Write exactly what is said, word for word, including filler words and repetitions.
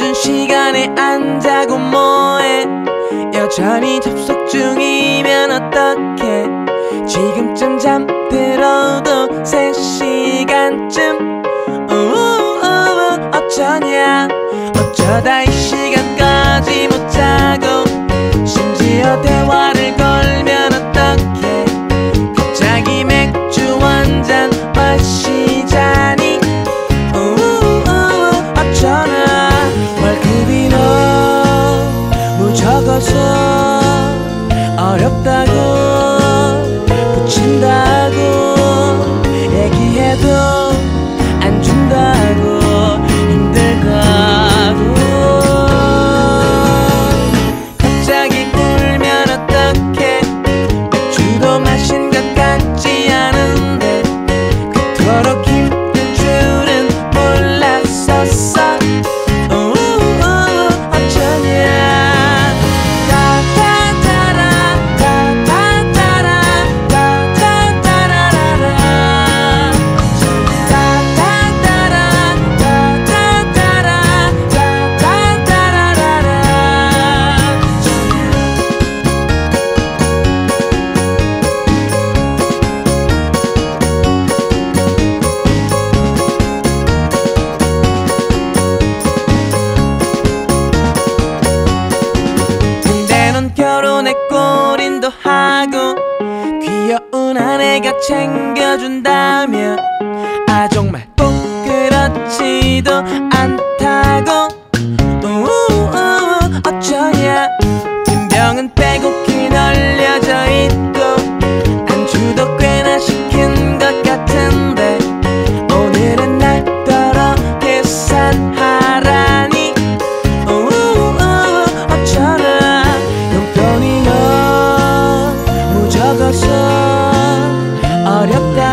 늦은 시간에 안 자고 뭐해. 여전히 접속 중이면 어떡해. 지금쯤 잠들어도 세시간쯤 우우우우 어쩌냐. 어쩌다 이 시간까지 못 자고 심지어 대화를 걸면 어떡해. 갑자기 맥주 한잔 마시자니 우우우우 어쩌나. 월급이 너무 적어서 어렵다고 부친다고 얘기해도 안준다고 힘들다고. 갑자기 울면 어떡해. 맥주도 마신 것 같지 않은데 그토록 힘든 줄은 몰랐었어. 우우우우 어쩌냐. 결혼했고 린도 하고 귀여운 아내가 챙겨준다며. 아 정말 꼭 그렇지도 않다고 우우우우 어쩌냐. 빈병은 빼곡히 널려져 있고 안주도 꽤나 시킨 것 같은데 오늘은 날 떨어 계산하라니 우우우우 어쩌나. 용돈이 너무 적어서 어렵다